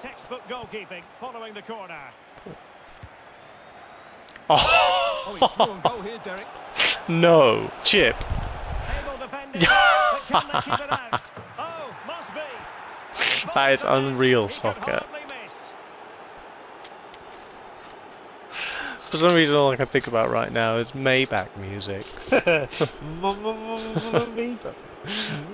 Textbook goalkeeping following the corner. Oh, he's through on goal here, Derek. No, chip. Able defending, but can they keep it out? Oh, must be. That is unreal He could soccer. hardly miss. For some reason, all I can think about right now is Maybach music.